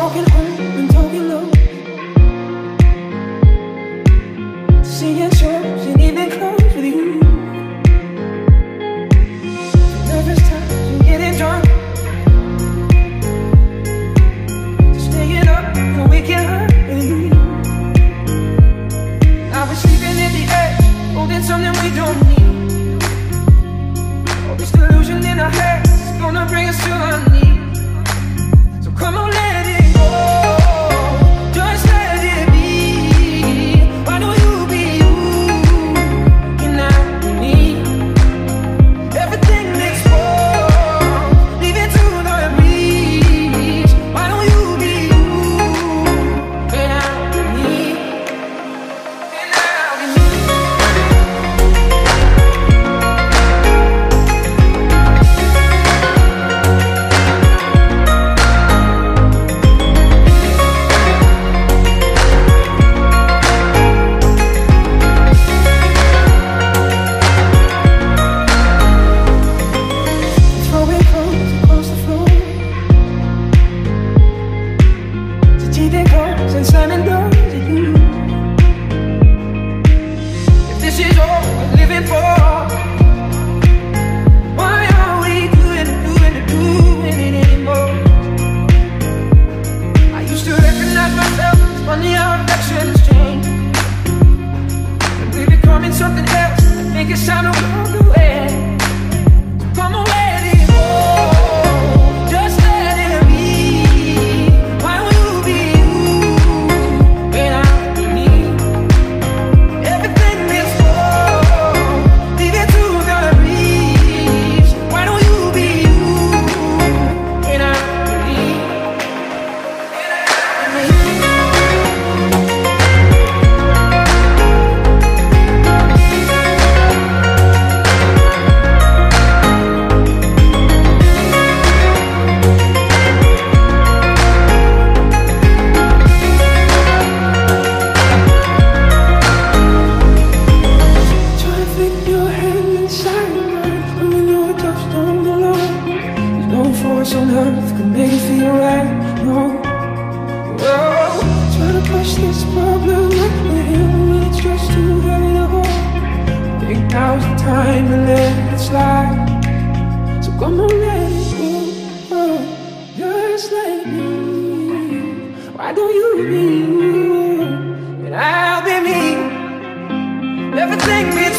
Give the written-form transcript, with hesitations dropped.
walking home and talking low, seeing shows and even clothes with you. Nervous times and getting drunk, staying up and waking up with you. I was sleeping in the edge, holding something we don't need. All this delusion in our heads is gonna bring us to our knees. So come on, let it go, just let it be. Why don't you be you, and not me? Everything makes wrong, leave it to the breeze. Why don't you be you, and not me? And not me. Throwing clothes across the floor, teething clothes and slamming doors at you. If this is all we're living for, why are we doing it anymore? I used to recognize myself, it's funny how affections change. And we're becoming something else, make it sound a world away. So come on, let it go, just let it be. Why don't you be you, and not me? Everything makes wrong, leave it to the breeze. Why don't you be you, and not me? Try to fit your hand inside mine, when you know a touch don't belong. There's no force on earth can make it feel right. No, whoa. Try to push this problem up the hill when it's just too heavy to hold. Think now's the time to let it slide. So come on, let it go, just let it be. Why don't you be you, and I'll be me? Everything we